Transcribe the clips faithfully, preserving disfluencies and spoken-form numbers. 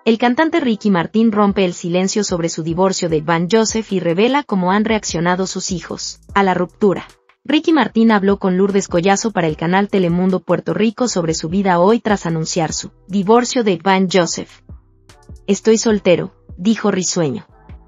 El cantante Ricky Martin rompe el silencio sobre su divorcio de Van Joseph y revela cómo han reaccionado sus hijos a la ruptura. Ricky Martin habló con Lourdes Collazo para el canal Telemundo Puerto Rico sobre su vida hoy tras anunciar su divorcio de Van Joseph. Estoy soltero, dijo risueño.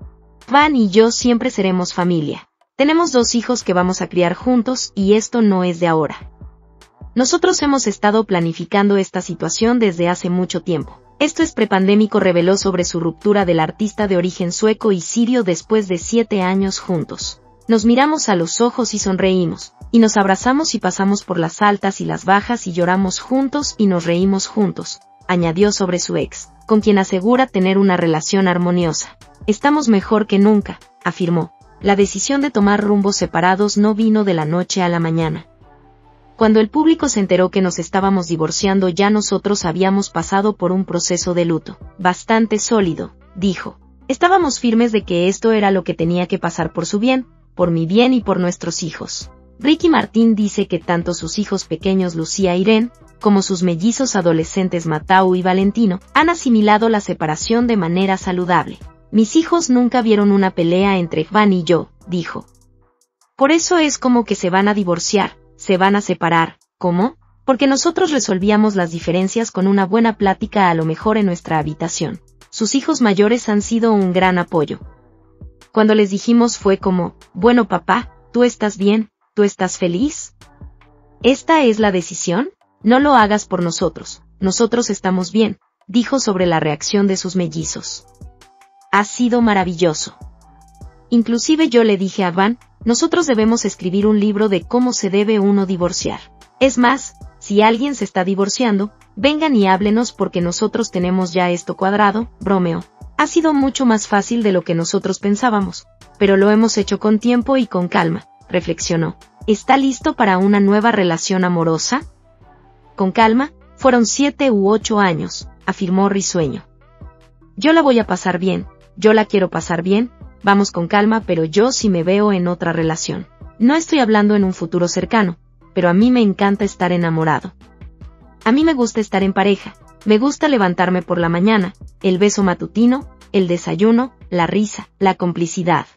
Van y yo siempre seremos familia. Tenemos dos hijos que vamos a criar juntos y esto no es de ahora. Nosotros hemos estado planificando esta situación desde hace mucho tiempo. Esto es prepandémico, reveló sobre su ruptura del artista de origen sueco y sirio después de siete años juntos. Nos miramos a los ojos y sonreímos, y nos abrazamos y pasamos por las altas y las bajas y lloramos juntos y nos reímos juntos, añadió sobre su ex, con quien asegura tener una relación armoniosa. Estamos mejor que nunca, afirmó. La decisión de tomar rumbos separados no vino de la noche a la mañana. Cuando el público se enteró que nos estábamos divorciando, ya nosotros habíamos pasado por un proceso de luto bastante sólido, dijo. Estábamos firmes de que esto era lo que tenía que pasar por su bien, por mi bien y por nuestros hijos. Ricky Martin dice que tanto sus hijos pequeños Lucía e Irene, como sus mellizos adolescentes Matau y Valentino, han asimilado la separación de manera saludable. Mis hijos nunca vieron una pelea entre Van y yo, dijo. Por eso es como que se van a divorciar, se van a separar. ¿Cómo? Porque nosotros resolvíamos las diferencias con una buena plática, a lo mejor en nuestra habitación. Sus hijos mayores han sido un gran apoyo. Cuando les dijimos fue como, bueno papá, ¿tú estás bien? ¿Tú estás feliz? ¿Esta es la decisión? No lo hagas por nosotros, nosotros estamos bien, dijo sobre la reacción de sus mellizos. Ha sido maravilloso. Inclusive yo le dije a Van, nosotros debemos escribir un libro de cómo se debe uno divorciar. Es más, si alguien se está divorciando, vengan y háblenos porque nosotros tenemos ya esto cuadrado, bromeó. Ha sido mucho más fácil de lo que nosotros pensábamos, pero lo hemos hecho con tiempo y con calma, reflexionó. ¿Está listo para una nueva relación amorosa? Con calma, fueron siete u ocho años, afirmó risueño. Yo la voy a pasar bien, yo la quiero pasar bien, vamos con calma, pero yo sí me veo en otra relación. No estoy hablando en un futuro cercano, pero a mí me encanta estar enamorado. A mí me gusta estar en pareja, me gusta levantarme por la mañana, el beso matutino, el desayuno, la risa, la complicidad.